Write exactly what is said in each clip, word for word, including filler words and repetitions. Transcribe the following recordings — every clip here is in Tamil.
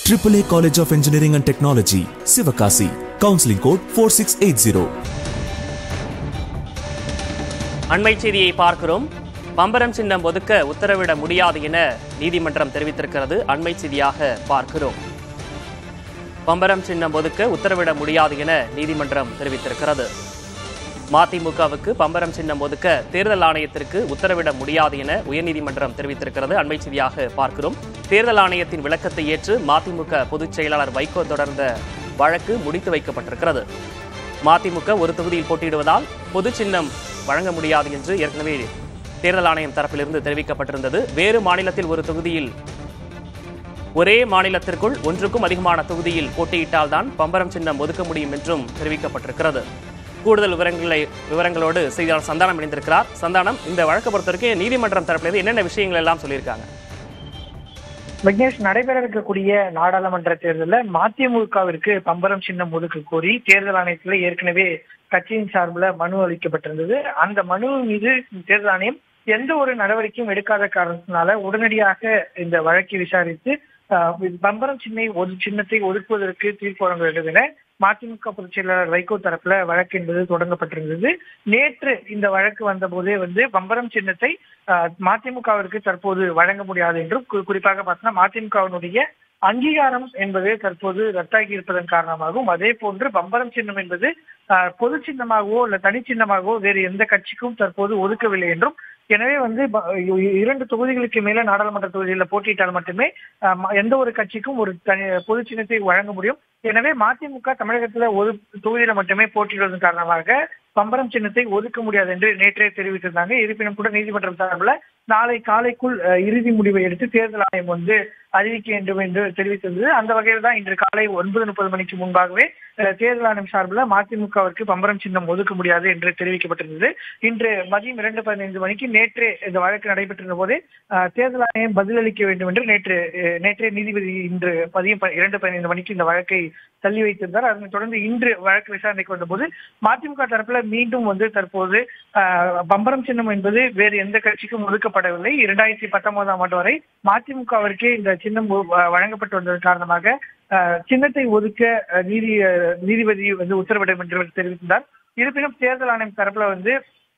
triple A College of Engineering and Technology, Sivakasi. Counseling code four six eight zero. அண்மை செய்தியை பார்க்கிறோம். பம்பரம் சின்னம் ஒதுக்க உத்தரவிட முடியாது என நீதிமன்றம் தெரிவித்திருக்கிறது. அண்மை செய்தியாக பார்க்கிறோம். பம்பரம் சின்னம் ஒதுக்க உத்தரவிட முடியாது என நீதிமன்றம் தெரிவித்திருக்கிறது. மதிமுகவுக்கு பம்பரம் சின்னம் ஒதுக்க தேர்தல் ஆணையத்திற்கு உத்தரவிட முடியாது என உயர்நீதிமன்றம் தெரிவித்திருக்கிறது. அண்மை செய்தியாக பார்க்கிறோம். தேர்தல் ஆணையத்தின் விளக்கத்தை ஏற்று மதிமுக பொதுச் செயலாளர் வைகோ தொடர்ந்த வழக்கு முடித்து வைக்கப்பட்டிருக்கிறது. மதிமுக ஒரு தொகுதியில் போட்டியிடுவதால் பொது சின்னம் வழங்க முடியாது என்று ஏற்கனவே தேர்தல் ஆணையம் தரப்பிலிருந்து தெரிவிக்கப்பட்டிருந்தது. வேறு மாநிலத்தில் ஒரு தொகுதியில் ஒரே மாநிலத்திற்குள் ஒன்றுக்கும் அதிகமான தொகுதியில் போட்டியிட்டால் தான் பம்பரம் சின்னம் ஒதுக்க முடியும் என்றும் தெரிவிக்கப்பட்டிருக்கிறது. கூடுதல் விவரங்களை விவரங்களோடு செய்தியாளர் சந்தானம் இணைந்திருக்கிறார். சந்தானம், இந்த வழக்கை பொறுத்தவரைக்கும் நீதிமன்றம் தரப்பிலிருந்து என்னென்ன விஷயங்கள் எல்லாம் சொல்லியிருக்காங்க? விக்னேஷ், நடைபெற இருக்கக்கூடிய நாடாளுமன்ற தேர்தலில் மதிமுகவிற்கு பம்பரம் சின்னம் ஒதுக்க கோரி தேர்தல் ஆணையத்தில் ஏற்கனவே கட்சியின் சார்பில் மனு அளிக்கப்பட்டிருந்தது. அந்த மனு மீது தேர்தல் ஆணையம் எந்த ஒரு நடவடிக்கையும் எடுக்காத காரணத்தினால உடனடியாக இந்த வழக்கை விசாரித்து பம்பரம் சின்னை ஒரு சின்னத்தை ஒதுக்குவதற்கு தீர்ப்பு வழங்க வேண்டும் என மதிமுக பொதுச் செயலாளர் வைகோ தரப்புல வழக்கு என்பது தொடங்கப்பட்டிருந்தது. நேற்று இந்த வழக்கு வந்த போதே வந்து பம்பரம் சின்னத்தை மதிமுகவிற்கு தற்போது வழங்க முடியாது என்றும், குறிப்பாக பார்த்தோம்னா மதிமுகவினுடைய அங்கீகாரம் என்பது தற்போது ரத்தாகி இருப்பதன் காரணமாகவும், அதே போன்று பம்பரம் சின்னம் என்பது பொது சின்னமாகவோ இல்ல தனி சின்னமாகவோ வேறு எந்த கட்சிக்கும் தற்போது ஒதுக்கவில்லை என்றும், எனவே வந்து இரண்டு தொகுதிகளுக்கு மேல நாடாளுமன்ற தொகுதியில் போட்டியிட்டால் மட்டுமே எந்த ஒரு கட்சிக்கும் ஒரு தனி பொது சின்னத்தை வழங்க முடியும். எனவே மதிமுக தமிழகத்துல ஒரு தொகுதியில மட்டுமே போட்டியிடுவதன் காரணமாக பம்பரம் சின்னத்தை ஒதுக்க முடியாது என்று நேற்றே தெரிவித்திருந்தாங்க. இருப்பினும் கூட நீதிமன்றம் சார்பில் நாளை காலைக்குள் இறுதி முடிவை எடுத்து தேர்தல் ஆணையம் வந்து அறிவிக்க வேண்டும் என்று தெரிவித்திருந்தது. அந்த வகையில் தான் இன்று காலை ஒன்பது முப்பது மணிக்கு முன்பாகவே தேர்தல் ஆணையம் சார்பில் மதிமுகவிற்கு பம்பரம் சின்னம் ஒதுக்க முடியாது என்று தெரிவிக்கப்பட்டிருந்தது. இன்று மதியம் இரண்டு பதினைந்து மணிக்கு நேற்றே இந்த வழக்கு நடைபெற்றிருந்த போதே தேர்தல் ஆணையம் பதிலளிக்க வேண்டும் என்று நேற்று நேற்றே நீதிபதி இன்று மதியம் இரண்டு பதினைந்து மணிக்கு இந்த வழக்கை தள்ளி வைத்திருந்தார். அதனைத் தொடர்ந்து இன்று வழக்கு விசாரணைக்கு வந்த போது மதிமுக தரப்புல மீண்டும் வந்து தற்போது பம்பரம் சின்னம் என்பது வேறு எந்த கட்சிக்கும் ஒதுக்கப்படவில்லை. இரண்டாயிரத்தி பத்தொன்பதாம் ஆண்டு வரை மதிமுகவிற்கே இந்த சின்னம் வழங்கப்பட்டு வந்ததன் காரணமாக சின்னத்தை ஒதுக்க நீதி நீதிபதி வந்து உத்தரவிடும் என்று தெரிவித்தார். இருப்பினும் தேர்தல் ஆணையம் தரப்புல வந்து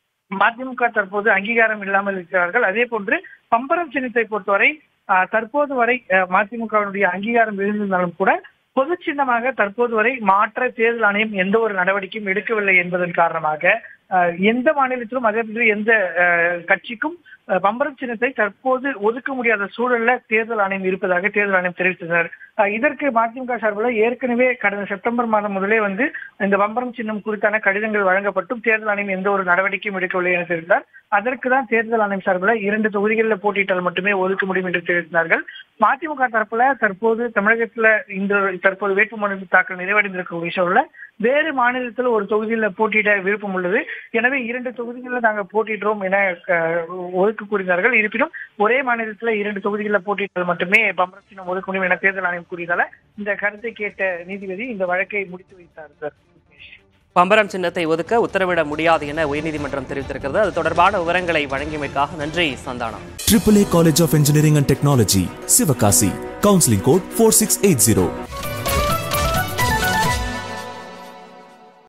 மதிமுக தற்போது அங்கீகாரம் இல்லாமல் இருக்கிறார்கள். அதே போன்று பம்பரம் சின்னத்தை பொறுத்தவரை தற்போது வரை மதிமுகவினுடைய அங்கீகாரம் இருந்திருந்தாலும் கூட பொது சின்னமாக தற்போது வரை மாற்ற தேர்தல் ஆணையம் எந்த ஒரு நடவடிக்கையும் எடுக்கவில்லை என்பதன் காரணமாக எந்த மாநிலத்திலும் அதே போன்று எந்த கட்சிக்கும் பம்பரம் சின்னத்தை தற்போது ஒதுக்க முடியாத சூழல்ல தேர்தல் ஆணையம் இருப்பதாக தேர்தல் ஆணையம் தெரிவித்தனர். இதற்கு மதிமுக சார்பில் ஏற்கனவே கடந்த செப்டம்பர் மாதம் முதலே வந்து இந்த பம்பரம் சின்னம் குறித்தான கடிதங்கள் வழங்கப்பட்டும் தேர்தல் ஆணையம் எந்த ஒரு நடவடிக்கையும் எடுக்கவில்லை என தெரிவித்தார். அதற்கு தான் தேர்தல் ஆணையம் சார்பில் இரண்டு தொகுதிகளில் போட்டியிட்டால் மட்டுமே ஒதுக்க முடியும் என்று தெரிவித்தார்கள். மதிமுக தரப்புல தற்போது தமிழகத்துல இந்த தற்போது வேட்புமனு தாக்கல் நிறைவடைந்திருக்கக்கூடிய சூழல்ல வேறு மாநிலத்தில் ஒரு தொகுதியில போட்டியிட விருப்பம் உள்ளது. எனவே இரண்டு தொகுதிகளில் நாங்கள் போட்டியிடுறோம் என ஒதுக்க கூறினார்கள். இருப்பினும் ஒரே மாநிலத்தில் இரண்டு தொகுதிகளில் போட்டியிட்டால் மட்டுமே பம்பரம் சின்னம் ஒதுக்க முடியும் என தேர்தல் ஆணையம் கூறியதால இந்த கருத்தை கேட்ட நீதிபதி இந்த வழக்கை முடித்து வைத்தார். சார், பம்பரம் சின்னத்தை ஒதுக்க உத்தரவிட முடியாது என உயர்நீதிமன்றம் தெரிவித்திருக்கிறது. அது தொடர்பான விவரங்களை வழங்கியமைக்காக நன்றி Santhanam. triple A College of Engineering and Technology, Sivakasi. Counseling code four six eight zero.